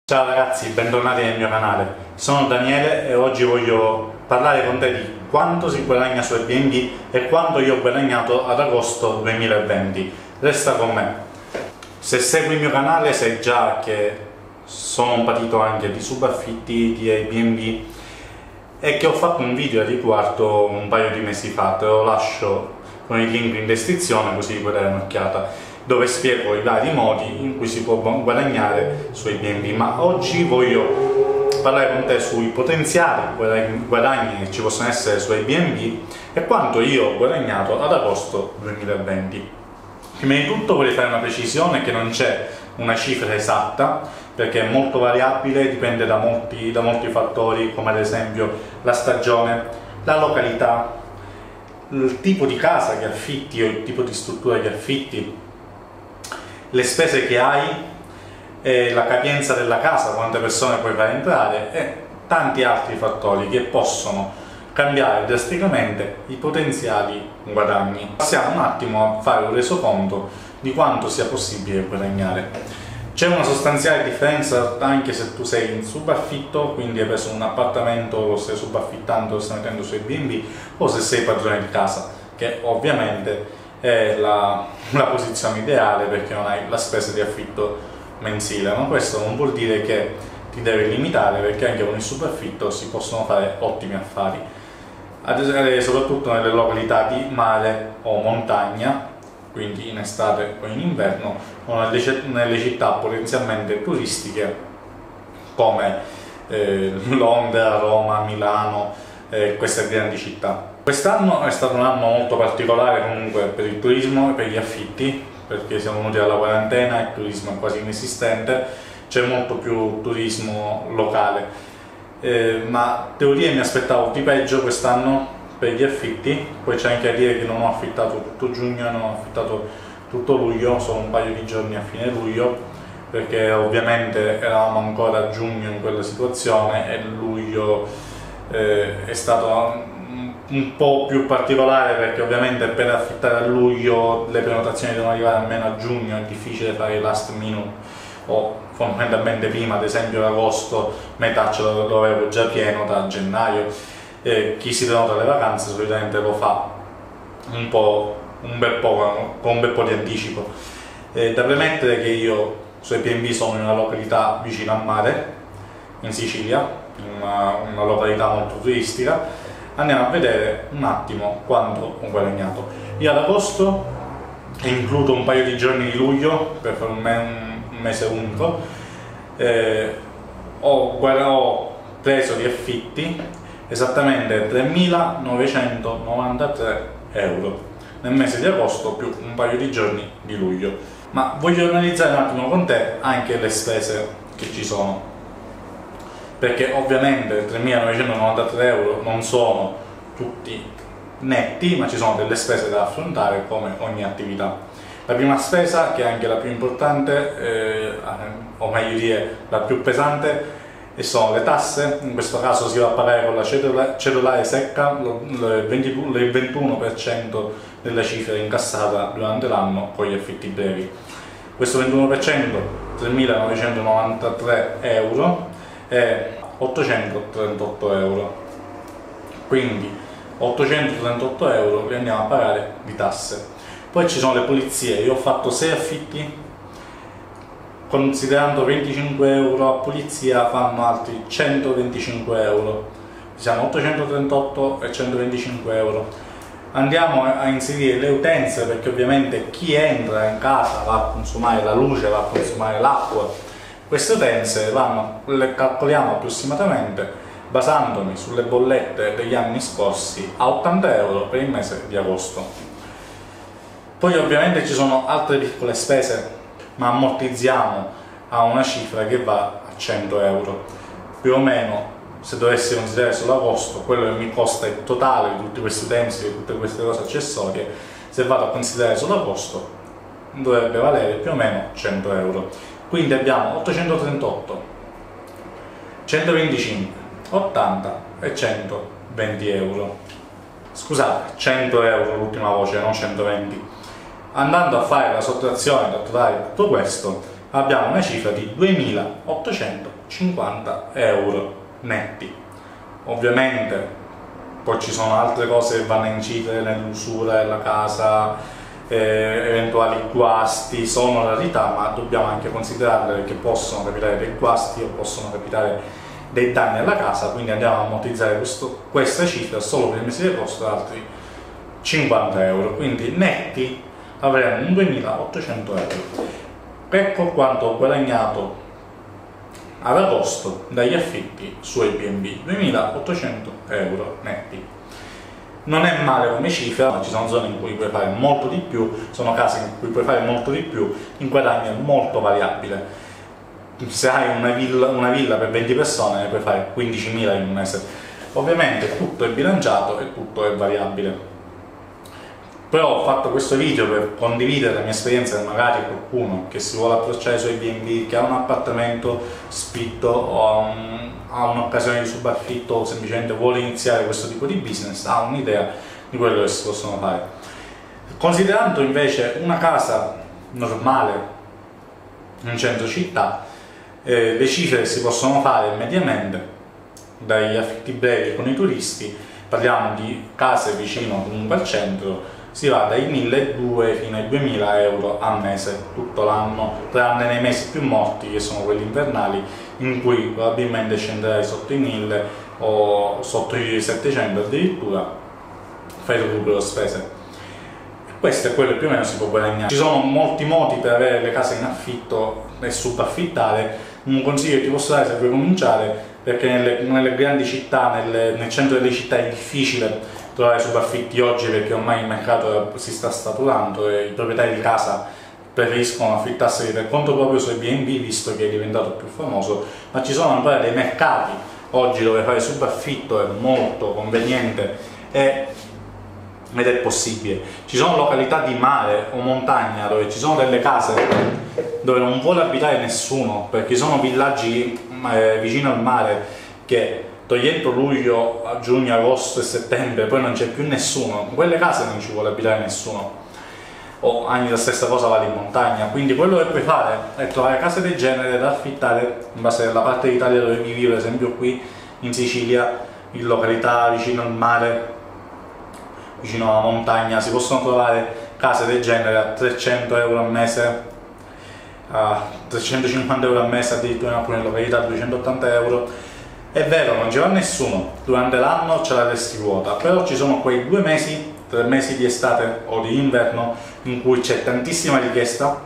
Ciao ragazzi, bentornati nel mio canale. Sono Daniele e oggi voglio parlare con te di quanto si guadagna su Airbnb e quanto io ho guadagnato ad agosto 2020. Resta con me. Se segui il mio canale sai già che sono un patito anche di subaffitti, di Airbnb e che ho fatto un video a riguardo un paio di mesi fa. Te lo lascio con il link in descrizione così puoi dare un'occhiata, dove spiego i vari modi in cui si può guadagnare su Airbnb. Ma oggi voglio parlare con te sui potenziali guadagni che ci possono essere su Airbnb e quanto io ho guadagnato ad agosto 2020. Prima di tutto voglio fare una precisione che non c'è una cifra esatta, perché è molto variabile, dipende da molti fattori, come ad esempio la stagione, la località, il tipo di casa che affitti o il tipo di struttura che affitti, le spese che hai, la capienza della casa, quante persone puoi far entrare e tanti altri fattori che possono cambiare drasticamente i potenziali guadagni. Passiamo un attimo a fare un resoconto di quanto sia possibile guadagnare. C'è una sostanziale differenza anche se tu sei in subaffitto, quindi hai preso un appartamento, lo stai subaffittando, lo stai mettendo su Airbnb, o se sei padrone di casa, che ovviamente è la posizione ideale perché non hai la spesa di affitto mensile, ma questo non vuol dire che ti devi limitare, perché anche con il subaffitto si possono fare ottimi affari, soprattutto nelle località di mare o montagna, quindi in estate o in inverno, o nelle città potenzialmente turistiche come Londra, Roma, Milano, queste grandi città. Quest'anno è stato un anno molto particolare comunque per il turismo e per gli affitti, perché siamo venuti dalla quarantena, il turismo è quasi inesistente, c'è molto più turismo locale, ma devo dire mi aspettavo di peggio quest'anno per gli affitti. Poi c'è anche da dire che non ho affittato tutto giugno, non ho affittato tutto luglio, solo un paio di giorni a fine luglio, perché ovviamente eravamo ancora a giugno in quella situazione e luglio è stato un po' più particolare, perché ovviamente per affittare a luglio le prenotazioni devono arrivare almeno a giugno, è difficile fare il last minute o fondamentalmente prima, ad esempio ad agosto metà ce lo avevo già pieno da gennaio. Chi si prenota le vacanze solitamente lo fa con un bel po' di anticipo. Da premettere che io su Airbnb sono in una località vicino al mare, in Sicilia, una località molto turistica. Andiamo a vedere un attimo quanto ho guadagnato. Io ad agosto, includo un paio di giorni di luglio per fare un mese unico, ho preso di affitti esattamente 3.993 euro nel mese di agosto più un paio di giorni di luglio. Ma voglio analizzare un attimo con te anche le spese che ci sono, perché ovviamente 3.993 euro non sono tutti netti, ma ci sono delle spese da affrontare come ogni attività. La prima spesa, che è anche la più importante, o meglio dire la più pesante, sono le tasse. In questo caso si va a pagare con la cedolare secca il 21% della cifra incassata durante l'anno con gli affitti brevi. Questo 21%, 3.993 euro, è 838 euro, quindi 838 euro li andiamo a pagare di tasse. Poi ci sono le pulizie. Io ho fatto 6 affitti, considerando 25 euro a pulizia fanno altri 125 euro, diciamo 838 e 125 euro. Andiamo a inserire le utenze, perché ovviamente chi entra in casa va a consumare la luce, va a consumare l'acqua. Queste utenze le calcoliamo approssimatamente, basandomi sulle bollette degli anni scorsi, a 80 euro per il mese di agosto. Poi ovviamente ci sono altre piccole spese, ma ammortizziamo a una cifra che va a 100 euro. Più o meno, se dovessi considerare solo agosto, quello che mi costa il totale di tutti questi utensili, di tutte queste cose accessorie, se vado a considerare solo agosto, dovrebbe valere più o meno 100 euro. Quindi abbiamo 838, 125, 80 e 120 euro. Scusate, 100 euro l'ultima voce, non 120. Andando a fare la sottrazione da totale tutto questo, abbiamo una cifra di 2.850 euro netti. Ovviamente poi ci sono altre cose che vanno a incidere nell'usura della casa, eventuali guasti, sono rarità, ma dobbiamo anche considerare che possono capitare dei guasti o possono capitare dei danni alla casa, quindi andiamo a ammortizzare questa cifra solo per il mese di agosto altri 50 euro, quindi netti avremo un 2.800 euro. Ecco quanto ho guadagnato ad agosto dagli affitti su Airbnb, 2.800 euro netti. Non è male come cifra, ma ci sono zone in cui puoi fare molto di più, sono case in cui puoi fare molto di più, il guadagno è molto variabile. Se hai una villa per 20 persone ne puoi fare 15.000 in un mese. Ovviamente tutto è bilanciato e tutto è variabile. Però ho fatto questo video per condividere la mia esperienza, e magari qualcuno che si vuole approcciare su Airbnb, che ha un appartamento spitto o ha un'occasione di subaffitto o semplicemente vuole iniziare questo tipo di business, ha un'idea di quello che si possono fare. Considerando invece una casa normale in centro città, le cifre che si possono fare mediamente dagli affitti brevi con i turisti, parliamo di case vicino comunque al centro, si va dai 1.200 fino ai 2.000 euro al mese tutto l'anno, tranne nei mesi più morti che sono quelli invernali, in cui probabilmente scenderai sotto i 1.000 o sotto i 700 addirittura, fai recupero spese. Questo è quello che più o meno si può guadagnare. Ci sono molti modi per avere le case in affitto e subaffittare. Un consiglio che ti posso dare se vuoi cominciare, perché nelle grandi città, nel centro delle città è difficile trovare subaffitti oggi, perché ormai il mercato si sta saturando e i proprietari di casa preferiscono affittarsi per conto proprio su Airbnb, visto che è diventato più famoso, ma ci sono ancora dei mercati oggi dove fare subaffitto è molto conveniente ed è possibile. Ci sono località di mare o montagna dove ci sono delle case dove non vuole abitare nessuno, perché sono villaggi vicino al mare che togliendo luglio, a giugno, agosto e settembre poi non c'è più nessuno, in quelle case non ci vuole abitare nessuno. O anche la stessa cosa vale in montagna, quindi quello che puoi fare è trovare case del genere da affittare in base alla parte d'Italia dove vivi, per esempio qui in Sicilia, in località vicino al mare, vicino alla montagna, si possono trovare case del genere a 300 euro al mese, a 350 euro al mese, addirittura in alcune località 280 euro. È vero, non ci va nessuno, durante l'anno ce la resti vuota, però ci sono quei 2 mesi, 3 mesi di estate o di inverno in cui c'è tantissima richiesta.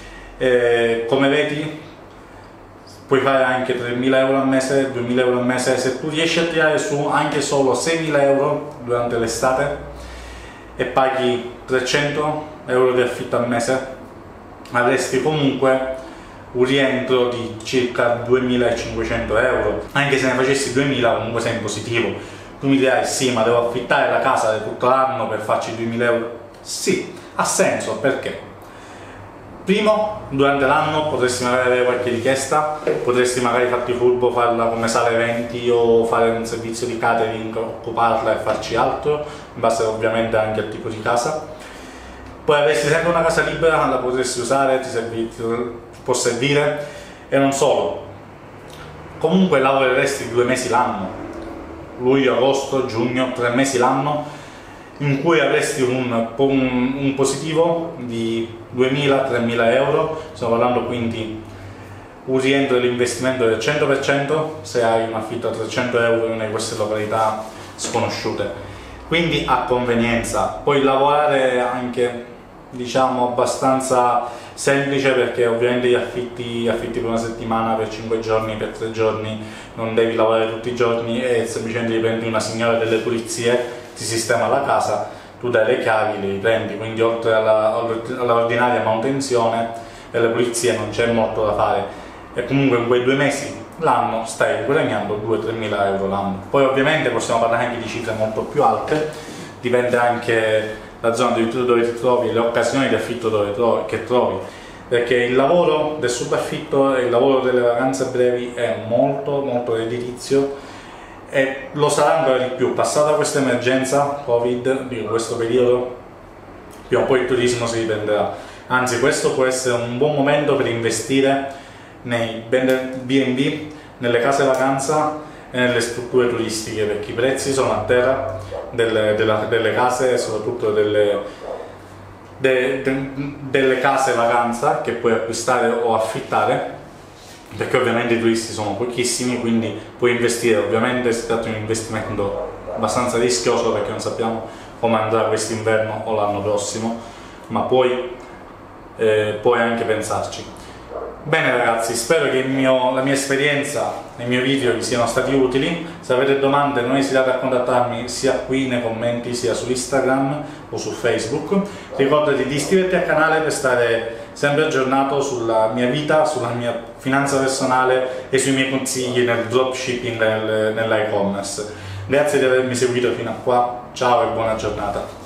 Come vedi puoi fare anche 3.000 euro al mese, 2.000 euro al mese, se tu riesci a tirare su anche solo 6.000 euro durante l'estate e paghi 300 euro di affitto al mese, avresti comunque un rientro di circa 2.500 euro. Anche se ne facessi 2.000 comunque sei in positivo. Tu mi dirai sì, ma devo affittare la casa per tutto l'anno per farci 2.000 euro? Sì, ha senso, perché? Primo, durante l'anno potresti magari avere qualche richiesta, potresti magari farti furbo, farla come sala eventi o fare un servizio di catering, occuparla e farci altro, in base ovviamente anche al tipo di casa. Poi avresti sempre una casa libera, la potresti usare, ti può servire, e non solo. Comunque lavoreresti 2 mesi l'anno, luglio, agosto, giugno, 3 mesi l'anno, in cui avresti un positivo di 2.000-3.000 euro, stiamo parlando quindi un rientro dell'investimento del 100% se hai un affitto a 300 euro in una di queste località sconosciute, quindi a convenienza. Puoi lavorare anche, diciamo, abbastanza semplice, perché ovviamente gli affitti per una settimana, per 5 giorni, per 3 giorni, non devi lavorare tutti i giorni e semplicemente prendi una signora delle pulizie, ti sistema la casa, tu dai le chiavi, le riprendi, quindi oltre all'ordinaria manutenzione e le pulizie non c'è molto da fare, e comunque in quei 2 mesi l'anno stai guadagnando 2-3.000 euro l'anno. Poi ovviamente possiamo parlare anche di cifre molto più alte, dipende anche la zona dove ti trovi, le occasioni di affitto che trovi, perché il lavoro del subaffitto e il lavoro delle vacanze brevi è molto redditizio, e lo sarà ancora di più. Passata questa emergenza Covid, di questo periodo, prima o poi il turismo si riprenderà, anzi questo può essere un buon momento per investire nei B&B, nelle case vacanza e nelle strutture turistiche, perché i prezzi sono a terra delle case e soprattutto delle case vacanza che puoi acquistare o affittare, perché ovviamente i turisti sono pochissimi, quindi puoi investire. Ovviamente si tratta di un investimento abbastanza rischioso perché non sappiamo come andrà quest'inverno o l'anno prossimo, ma puoi anche pensarci. Bene ragazzi, spero che la mia esperienza e i miei video vi siano stati utili. Se avete domande non esitate a contattarmi sia qui nei commenti sia su Instagram o su Facebook. Ricordati di iscriverti al canale per stare sempre aggiornato sulla mia vita, sulla mia finanza personale e sui miei consigli nel dropshipping e nell'e-commerce. Grazie di avermi seguito fino a qua, ciao e buona giornata.